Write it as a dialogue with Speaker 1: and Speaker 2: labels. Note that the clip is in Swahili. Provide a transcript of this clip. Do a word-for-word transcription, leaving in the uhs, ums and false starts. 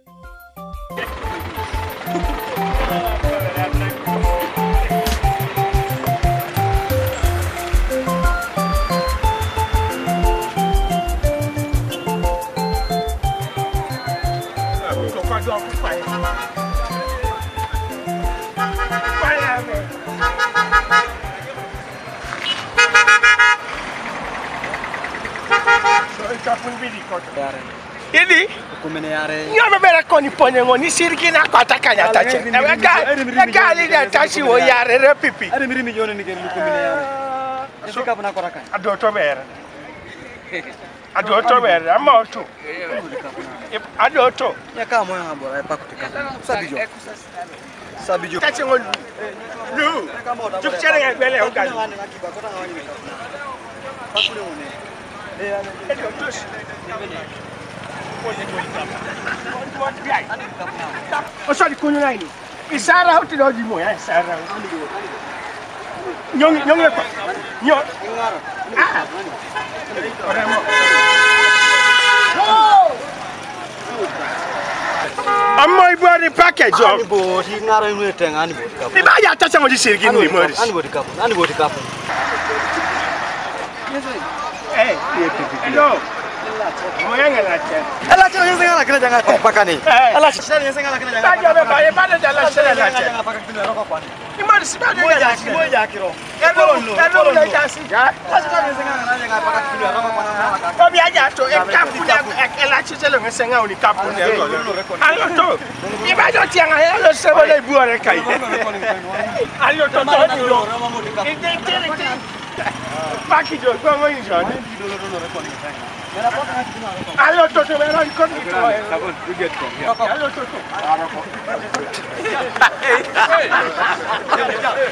Speaker 1: Ini? Nyo bebera koni ponye ngoni sirki na kwata kanya tache. Ewe ga ga ali na tachi wo yare re pipi.
Speaker 2: Ari miri mi jone ni ke lu ko mine yare. Ese ka bana koraka.
Speaker 1: Ado to bere. Ado to bere ama to. Ado to.
Speaker 2: Ya ka mo ya bora pa kutika. Sabijo. Sabijo.
Speaker 1: Tache ngoni. Lu. Juk chere ga bele o ga.
Speaker 2: Pakule ngone. Eh ana.
Speaker 1: O sorry kunyo na ini. Isara hoti do di mo ya isara. Nyong nyong ko. Nyo. Ah. Ora mo. Amma ibu di package o.
Speaker 2: Ani bo ti ngara nu te ngani bo ka.
Speaker 1: Iba ya ta chango di sirgi ni mo.
Speaker 2: Ani bo di ka. Ani bo di ka.
Speaker 1: Eh, hello. Moyanga la chen.
Speaker 2: Ala chen yese ngala kena jangan pakani. Ala chen yese ngala kena jangan.
Speaker 1: Tajo be ba e ba de la chen la chen.
Speaker 2: Jangan pakai kena rokok kwani.
Speaker 1: Ni mo si ba de la chen.
Speaker 2: Mo ya kiro.
Speaker 1: Elo elo le ja si ja.
Speaker 2: Ala chen yese ngala jangan pakai kena rokok kwani.
Speaker 1: Ko bi aja to e kapu ya e la chen le ngese nga oni kapu ne ko. Alo to. Bi ba do tianga elo se bo le bu ore kai. Alo to to di do. Inde tere ti. Paki jo ko mo ni jo ni. Allo to to era in con to. Allo to to.